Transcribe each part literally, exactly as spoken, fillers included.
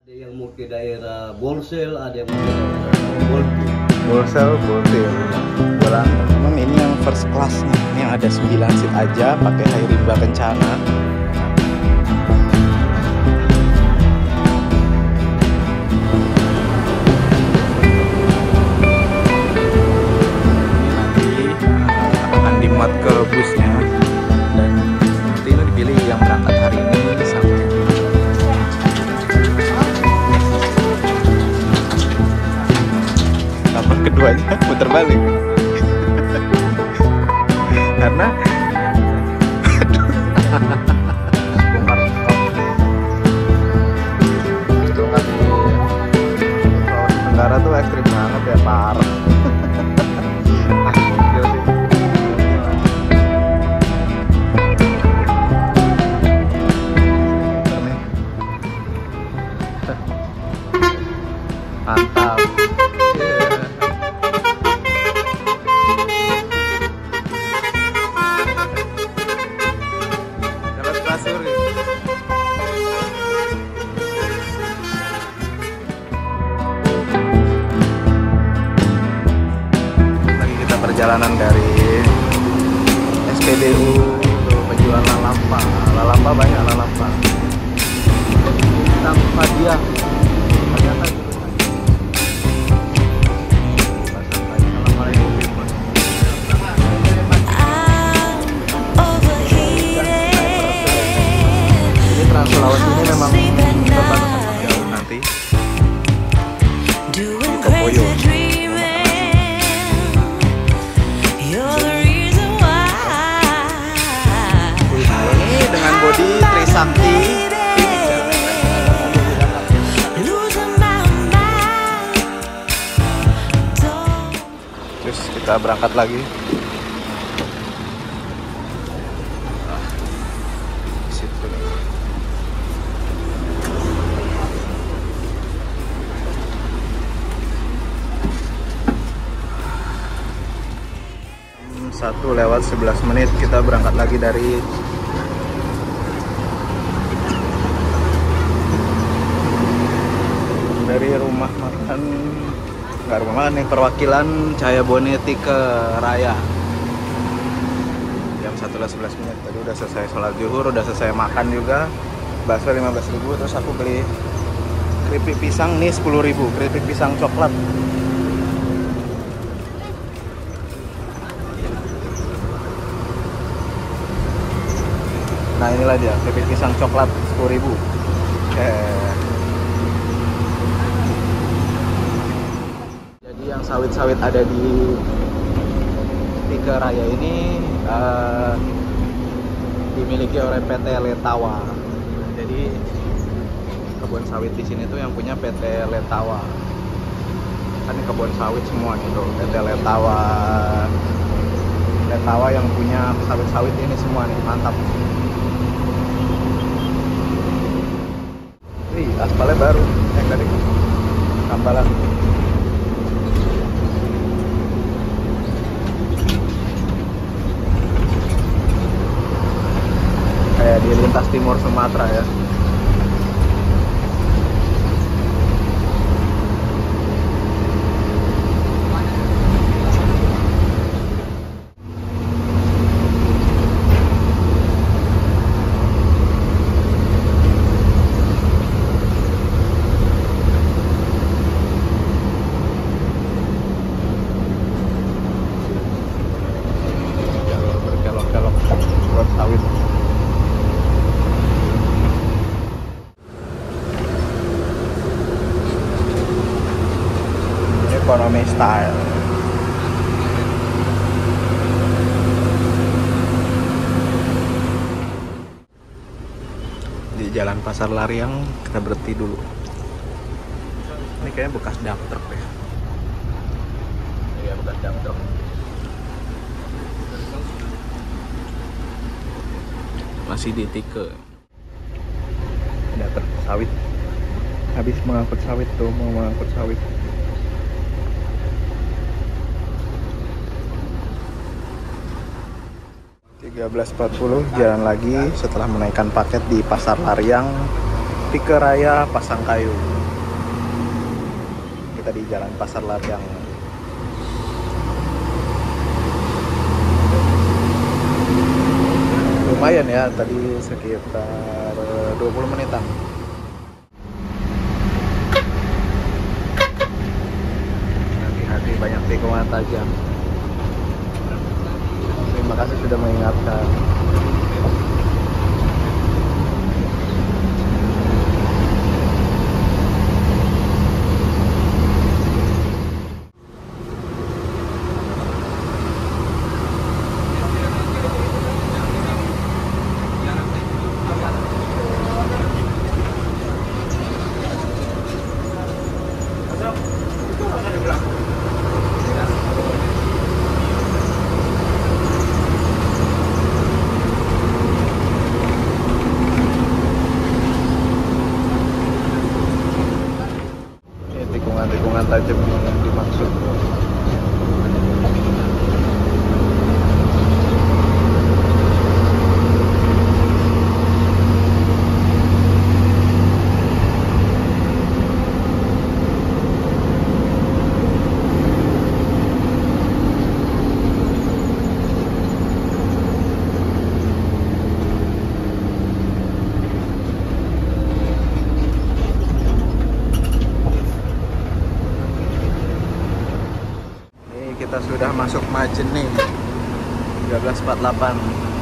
Ada yang mau ke daerah Bolsel, ada yang mau ke daerah Bolti. Bolsel, Bolti. Bola. Memang ini yang first class nih. Ini yang ada sembilan seat aja, pakai air rimba kencana. Nanti uh, akan dimuat ke busnya dan nanti ini dipilih yang berangkat hari ini sama. Keduanya putar balik karena bongkar stok bongkar di Sulawesi Tenggara tuh ekstrim banget ya, parah. Mantap. Lagi kita perjalanan dari S P B U ke penjual lalampa. Lalampa banyak lalampa. Kita hadiah. Ternyata Trans Sulawesi ini memang berbatasan jauh nanti di Topoyo. Ini dengan bodi Trisakti. Terus kita berangkat lagi. Satu lewat sebelas menit kita berangkat lagi dari dari rumah makan, nggak rumah makan nih, perwakilan Cahaya Boneti ke Raya. Jam satu lewat sebelas menit. Tadi udah selesai sholat zuhur, udah selesai makan juga. Bakso lima belas ribu, terus aku beli keripik pisang nih sepuluh ribu, keripik pisang coklat. Nah inilah dia, keripik pisang coklat sepuluh ribu. Eh. Jadi yang sawit-sawit ada di Tiga Raya ini uh, dimiliki oleh P T Letawa. Jadi kebun sawit di sini tuh yang punya P T Letawa. Kan ini kebun sawit semua nih tuh, P T Letawa. Letawa yang punya sawit-sawit ini semua nih, mantap. Wih, aspalnya baru yang tadi tambalan. Kayak di lintas timur Sumatera ya. Economy style. Di Jalan Pasar Lariang kita berhenti dulu. Ini kayaknya bekas dump truck ya. Iya, bekas dump truck. Masih di Tike. Ada truk sawit. Habis mengangkut sawit tuh, mau mengangkut sawit. tiga belas empat puluh jalan lagi setelah menaikkan paket di Pasar Lariang. Tike Raya Pasangkayu. Kita di Jalan Pasar Latyang. Lumayan ya, tadi sekitar dua puluh menitan. Hati-hati, banyak tikungan tajam. Terima kasih sudah mengingatkan. Tikungan tajam yang dimaksud. Kita sudah masuk Majene tiga belas empat puluh delapan,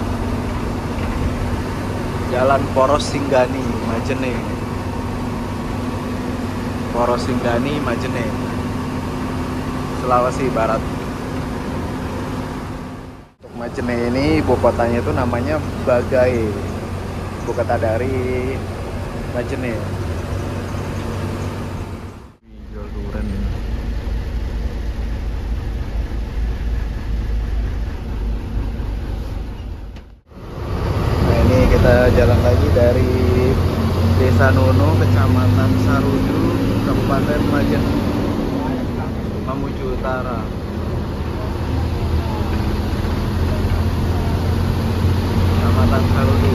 Jalan Poros Singgani Majene. Poros Singgani Majene, Sulawesi Barat. Untuk Majene ini ibu kotanya itu namanya Bagai, ibu kota dari Majene. Jual durian. Kita jalan lagi dari Desa Nono, Kecamatan Saruju, Kabupaten Majene, Mamuju Utara. Kecamatan Saruju.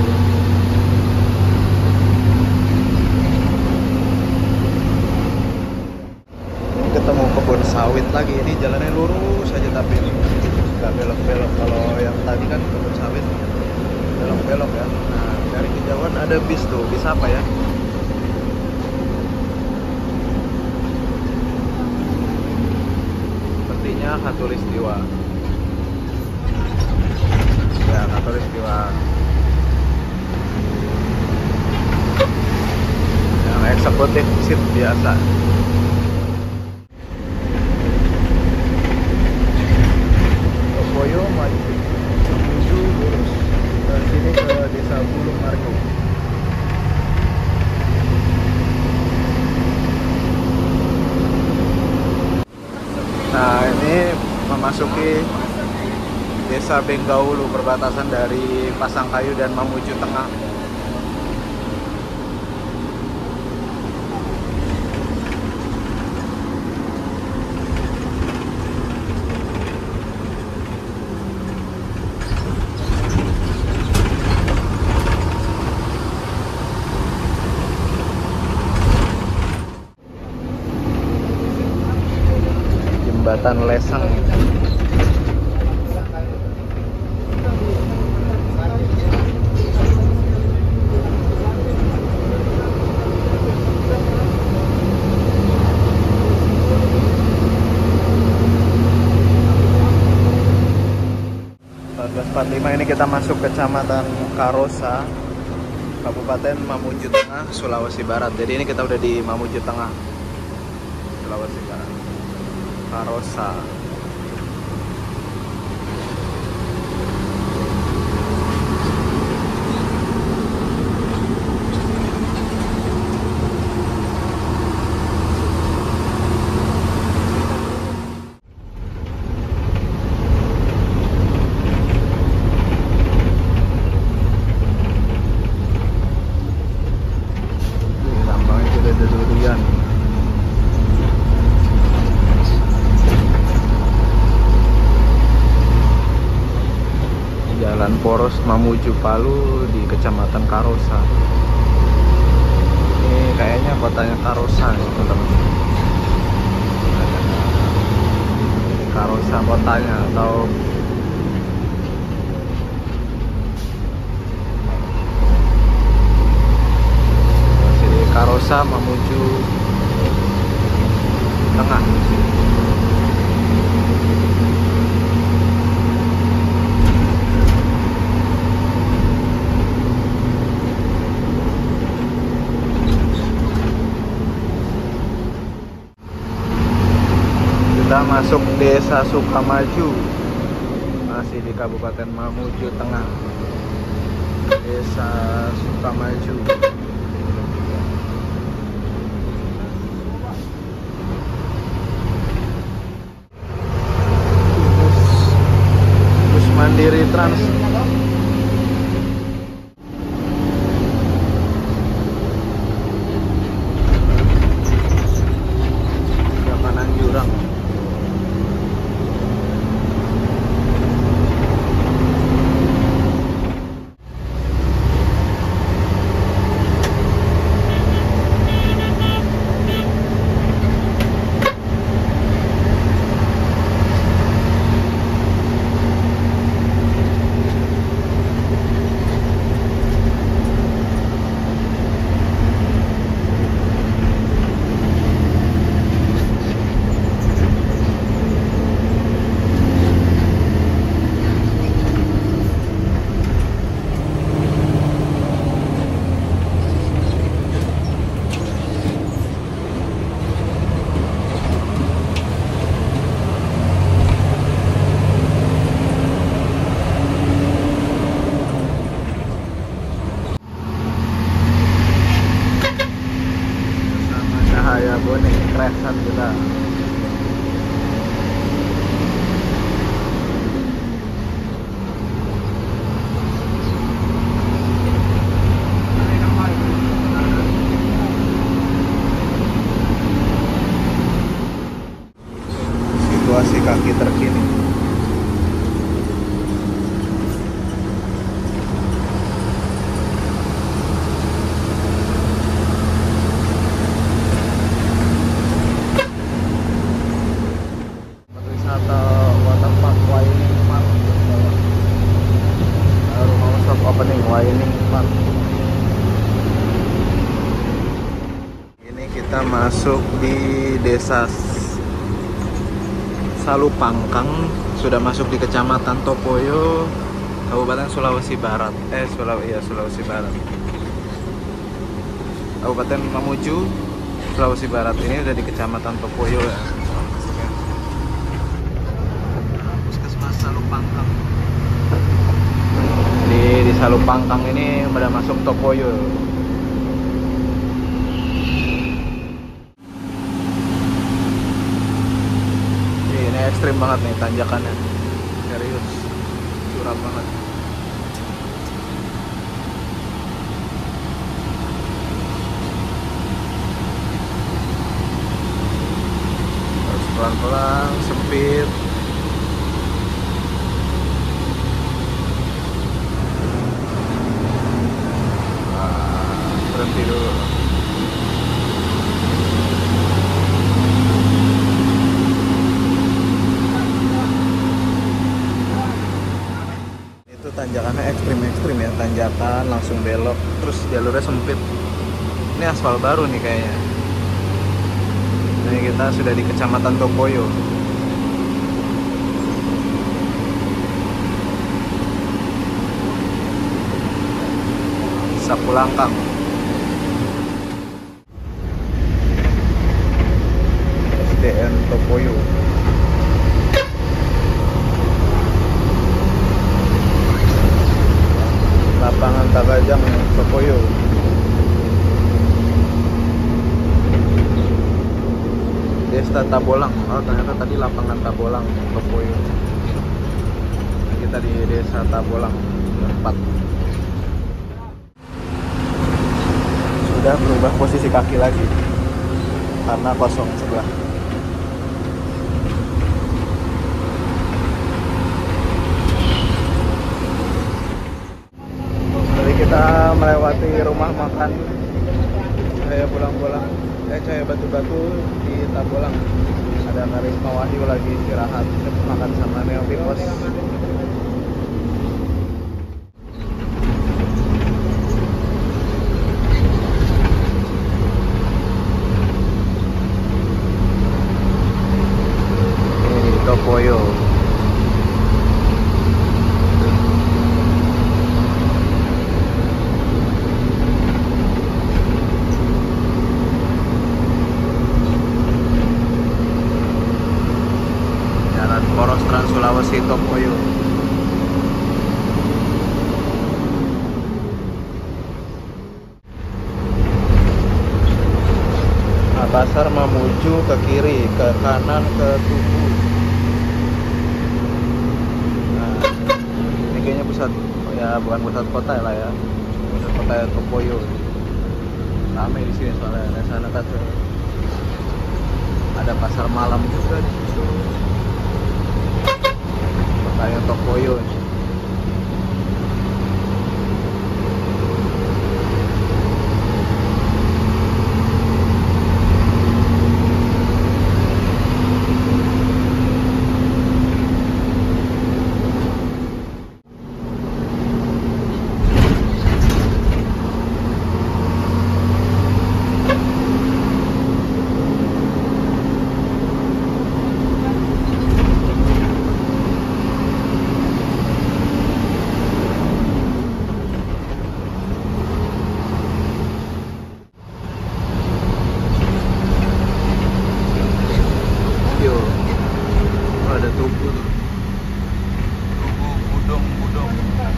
Ini ketemu kebun sawit lagi. Ini jalannya lurus saja tapi ini nggak belok-belok. Kalau yang tadi kan kebun sawit belok-belok ya. Nah, dari kejauhan ada bis tuh. Bis apa ya? Sepertinya Khatulistiwa. Ya, Khatulistiwa. Yang eksekutif seat biasa. Boyo maju menuju lurus. Sini ke Desa Bulung Margo. Nah, ini memasuki Desa Benggaulu, perbatasan dari Pasangkayu dan Mamuju Tengah. Jembatan Lesang. empat belas empat puluh lima ini kita masuk Kecamatan Karosa, Kabupaten Mamuju Tengah, Sulawesi Barat. Jadi ini kita udah di Mamuju Tengah, Sulawesi Barat. Karosa. Lambangnya sudah ada durian. Jalan Poros Mamuju Palu di Kecamatan Karosa. Ini kayaknya kotanya Karosa gitu teman. Karosa kotanya atau masih di Karosa menuju tengah. Kita masuk Desa Sukamaju, masih di Kabupaten Mamuju Tengah. Desa Sukamaju. Bus Mandiri Trans. Ke kanan jurang. Cahaya Boning Kresan kita. Situasi kaki terkini. Wisata waterpark Waining Park, baru mau stop opening Waining Park. Ini kita masuk di Desa Salupangkang, sudah masuk di Kecamatan Topoyo, Kabupaten Sulawesi Barat. Eh, Sulawesi ya Sulawesi Barat. Kabupaten Mamuju, Sulawesi Barat. Ini udah di Kecamatan Topoyo ya. Salupangkang. Di di Salupangkang ini udah masuk Topoyo. Ini ekstrim banget nih tanjakannya. Serius. Curam banget. Harus pelan-pelan, sempit. Berhenti dulu. Itu tanjakannya ekstrim-ekstrim ya, tanjakan langsung belok, terus jalurnya sempit. Ini aspal baru nih kayaknya. Ini kita sudah di Kecamatan Topoyo. Sapulangkang. S D N Topoyo. Lapangan Tagajang Topoyo. Desa Tabolang. Oh, ternyata tadi lapangan Tabolang Topoyo. Kita di Desa Tabolang empat. Sudah berubah posisi kaki lagi karena kosong sebelah. Jadi kita melewati rumah makan Cahaya Bolang-Bolang, eh Cahaya Batu-Batu di Tabolang. Ada Karisma Wahyu lagi istirahat, makan sama Neo Pipos. Ini Topoyo. Poros Trans Sulawesi Topoyo. Nah, pasar menuju ke kiri, ke kanan, ke Tugu. Nah, ini kayaknya pusat, ya bukan pusat kota lah ya, pusat kota Topoyo. Ramai di sini soalnya, di sana kan ada pasar malam juga di situ. Kayak Topoyo. Ada Tugu tuh. Tugu Budong Budong.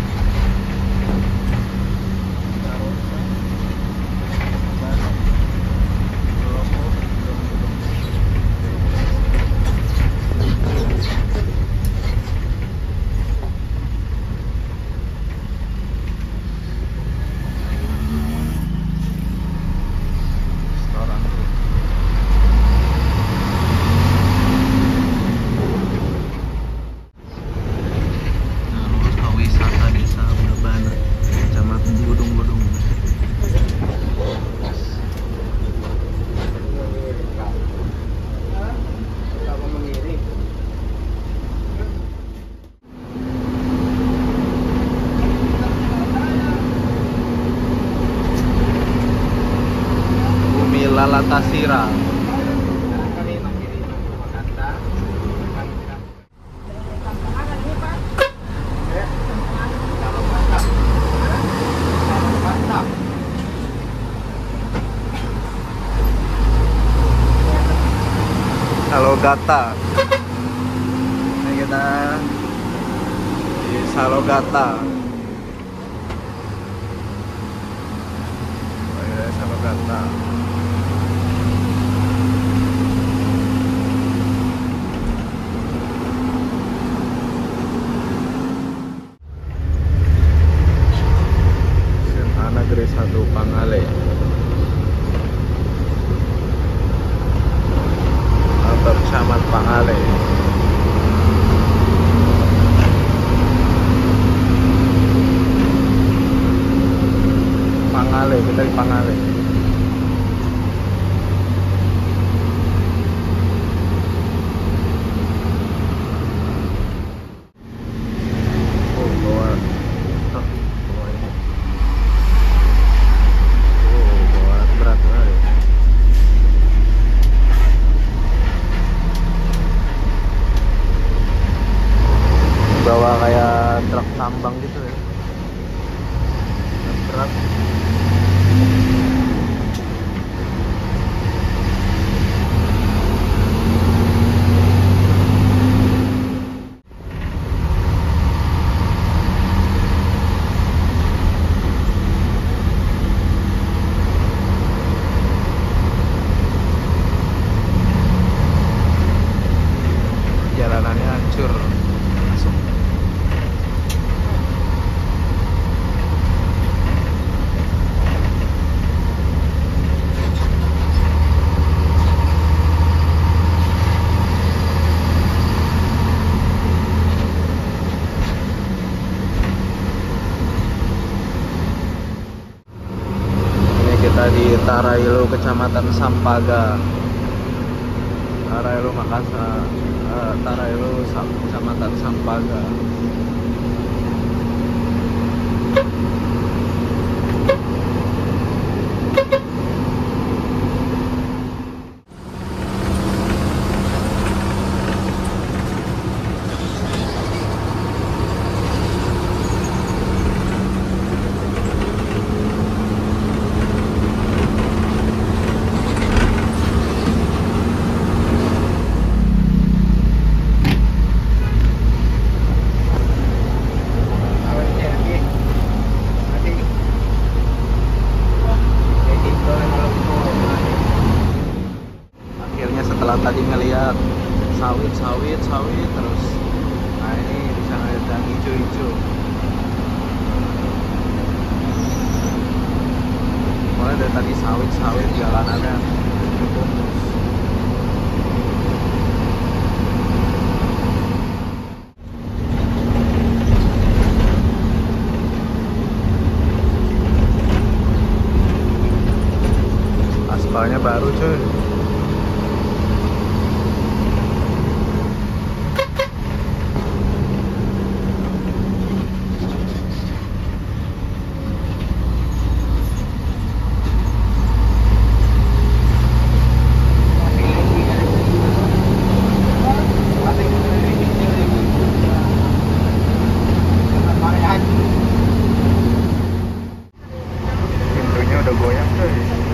Lalatasira. Salogata. Ini kita di Salogata. Oh ya, Salogata. Negeri satu Pangale atau Camat Pangale. Pangale, kita di Pangale. Kecamatan Sampaga, Taraelo Makassar, uh, Taraelo Kecamatan Sampaga. Setelah tadi ngeliat sawit, sawit, sawit terus, nah ini bisa ngeliat yang hijau-hijau. Mulai dari tadi sawit, sawit jalanannya fokus. Aspalnya baru cuy. Udah goyang tuh.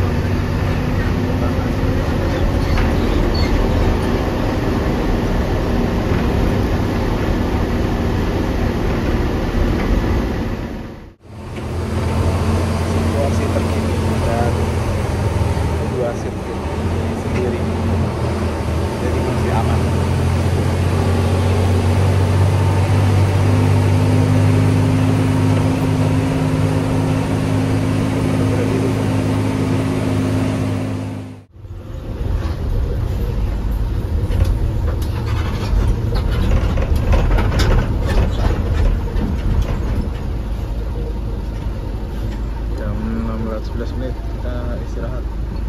Situasi terkini dan dua sirkuit sendiri, jadi masih aman. sebelas menit kita istirahat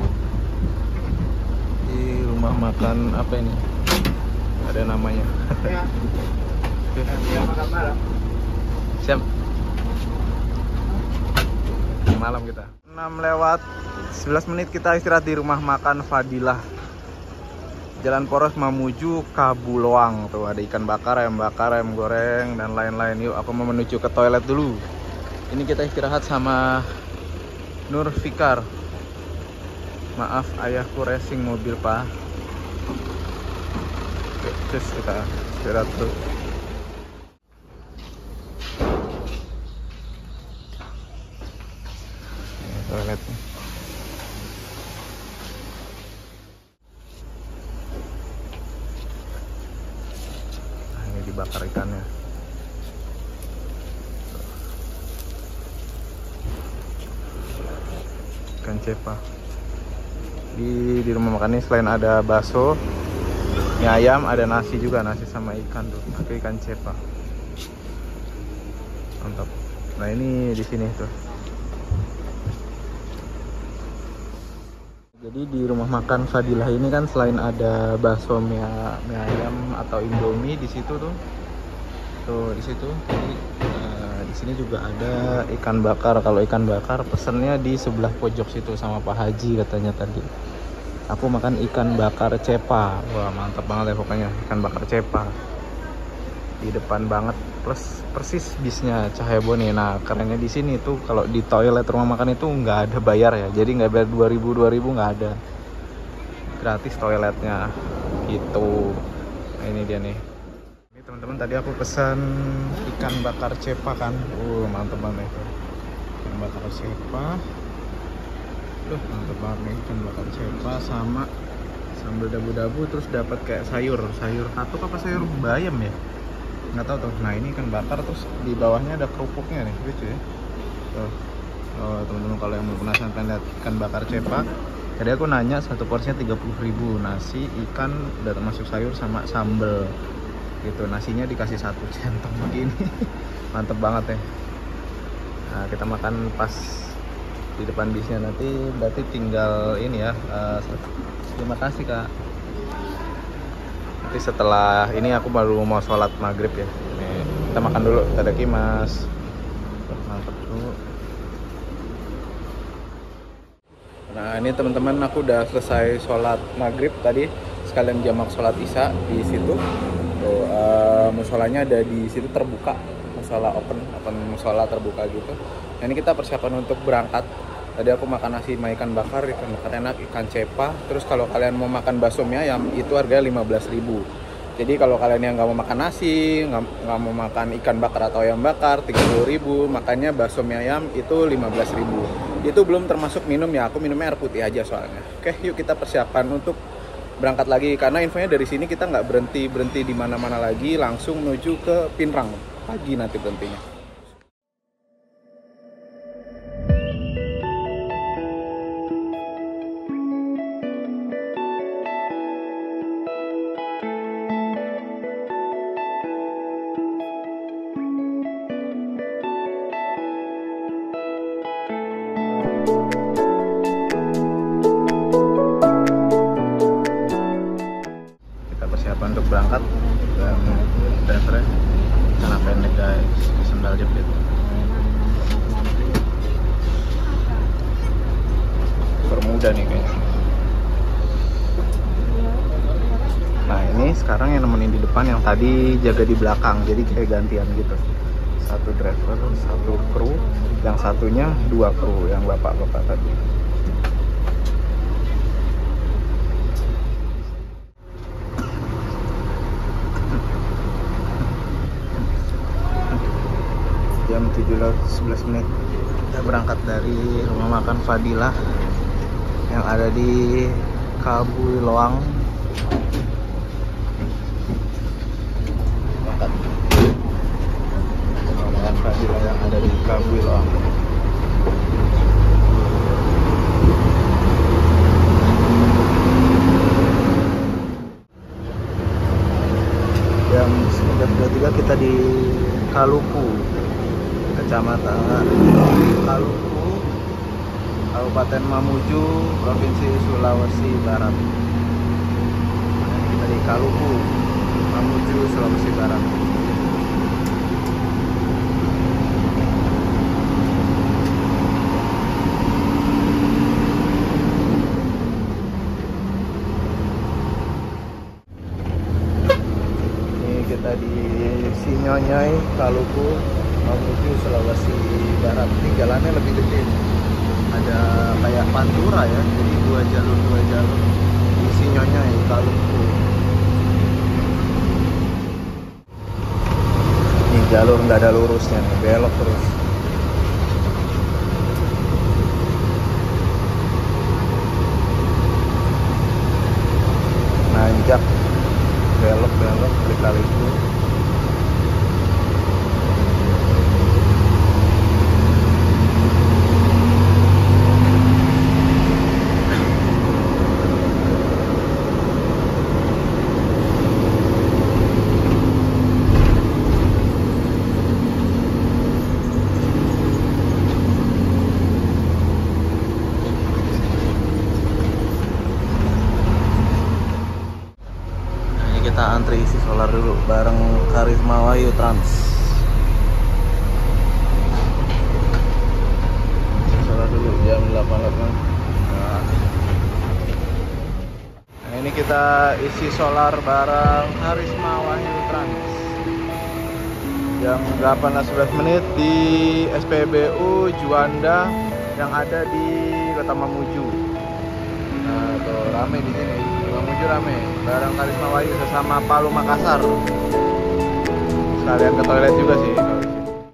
di rumah makan apa ini, ada namanya. Ya. Ya, makan malam. Siap. Malam kita enam lewat sebelas menit kita istirahat di rumah makan Fadilah, Jalan Poros Mamuju, Kabuloang. Tuh ada ikan bakar, ayam bakar, ayam goreng dan lain-lain. Yuk aku mau menuju ke toilet dulu. Ini kita istirahat sama Nur Fikar. Maaf ayahku racing mobil pak. Oke, terus kita istirahat dulu. Ini toiletnya. Nah, ini dibakar ikannya. Ikan cepa. Di di rumah makan ini selain ada bakso, mie ayam, ada nasi juga, nasi sama ikan tuh, pakai ikan cepa. Mantap. Nah ini di sini tuh. Jadi di rumah makan Fadilah ini kan selain ada bakso, mie, mie ayam atau Indomie di situ tuh, tuh di situ. Jadi, di sini juga ada ikan bakar. Kalau ikan bakar pesennya di sebelah pojok situ sama Pak Haji katanya tadi. Aku makan ikan bakar cepa. Wah mantap banget ya pokoknya, ikan bakar cepa. Di depan banget, plus persis bisnya Cahaya Boni. Nah kerennya di sini tuh kalau di toilet rumah makan itu nggak ada bayar ya. Jadi nggak bayar dua ribu dua ribu, nggak ada. Gratis toiletnya gitu. Nah, ini dia nih. Teman-teman tadi aku pesan ikan bakar cepa kan, uh mantep banget itu ikan bakar cepa, Duh mantep banget nih ikan bakar cepa sama sambal dabu-dabu, terus dapat kayak sayur sayur katuk apa sayur bayam ya, nggak tahu tuh. Nah ini ikan bakar terus di bawahnya ada kerupuknya nih, lucu ya tuh. Oh teman-teman kalau yang mau penasaran pengen lihat ikan bakar cepa, tadi aku nanya satu porsinya tiga puluh ribu, nasi, ikan udah termasuk sayur sama sambal gitu. Nasinya dikasih satu centong begini. Mantep banget ya. Nah kita makan pas di depan bisnya. Nanti berarti tinggal ini ya. Uh, terima kasih Kak. Nanti setelah ini aku baru mau sholat maghrib ya. Nih, kita makan dulu. Tadakimasu. Mantap dulu. Nah ini teman-teman, aku udah selesai sholat maghrib tadi, sekalian jamak sholat isya di situ. Tuh, uh, musolanya ada di situ terbuka, musola open, open musola terbuka gitu. Nah ini kita persiapan untuk berangkat. Tadi aku makan nasi sama ikan bakar, ikan bakar enak, ikan cepa. Terus kalau kalian mau makan bakso mie ayam itu harganya lima belas ribu. Jadi kalau kalian yang nggak mau makan nasi, nggak nggak mau makan ikan bakar atau ayam bakar, tiga puluh ribu. Makanya bakso mie ayam itu lima belas ribu. Itu belum termasuk minum ya, aku minumnya air putih aja soalnya. Oke, yuk kita persiapan untuk berangkat lagi. Karena infonya dari sini kita nggak berhenti berhenti di mana-mana lagi, langsung menuju ke Pinrang. Pagi nanti berhentinya. Untuk berangkat dan drivernya celana pendek guys, sandal jepit. Bermuda nih kayaknya. Nah ini sekarang yang nemenin di depan, yang tadi jaga di belakang, jadi kayak gantian gitu. Satu driver, satu kru, yang satunya dua kru, yang bapak-bapak tadi. Jam tujuh lewat sebelas menit kita berangkat dari rumah makan Fadilah yang ada di Kabui Loang. Berangkat rumah makan Fadilah yang ada di Kabui Loang. Jam sembilan dua puluh tiga kita di Kaluku, Kecamatan Kaluku, Kabupaten Mamuju, Provinsi Sulawesi Barat. Kita di Kaluku, Mamuju, Sulawesi Barat. Ini kita di Sinyonyai, Kaluku, Mamuju, Sulawesi Barat. Ini jalannya lebih gede, ada kayak pantura ya, jadi dua jalur dua jalur di Sinyonyai, Kaluku. Ini jalur nggak ada lurusnya nih, belok terus. Nanjak, belok belok kali-kali itu. Kita antri isi solar dulu bareng Karisma Wahyu Trans. Isi solar dulu jam delapan lewat. Nah. nah ini kita isi solar bareng Karisma Wahyu Trans jam delapan lewat sebelas menit di S P B U Juanda yang ada di Kota Mamuju. Nah tuh rame di sini, Mamuju rame bareng Karisma Wahyu sesama Palu Makassar. Sekalian ke toilet juga sih.